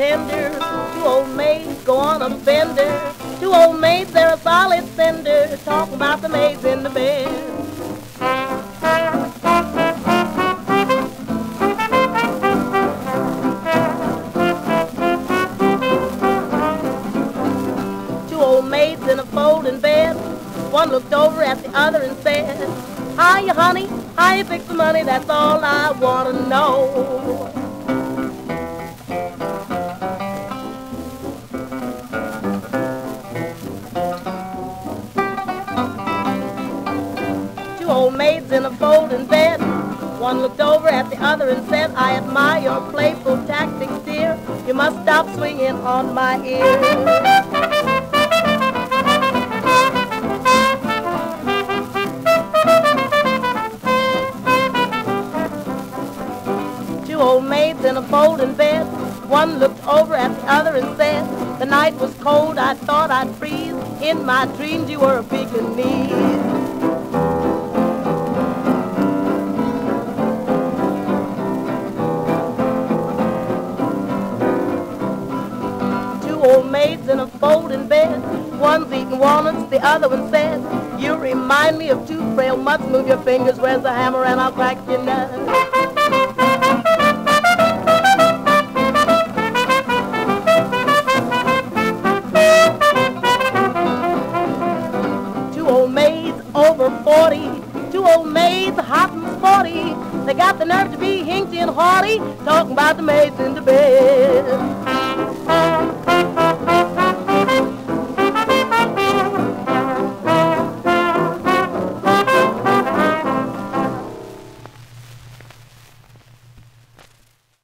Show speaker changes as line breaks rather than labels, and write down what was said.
tender. Two old maids go on a bender. Two old maids, they're a solid cinder, talking about the maids in the bed. Two old maids in a folding bed. One looked over at the other and said, "Hiya, honey, how you fix the money? That's all I want to know." Two old maids in a folding bed. One looked over at the other and said, "I admire your playful tactics, dear. You must stop swinging on my ear." Two old maids in a folding bed. One looked over at the other and said, "The night was cold, I thought I'd freeze. In my dreams you were a Pekingese." Two old maids in a folding bed. One's eating walnuts, the other one said, "You remind me of two frail mutts. Move your fingers, where's the hammer, and I'll crack your nut." Two old maids over 40, two old maids hot and sporty. They got the nerve to be hinky and haughty, talking about the maids in the bed.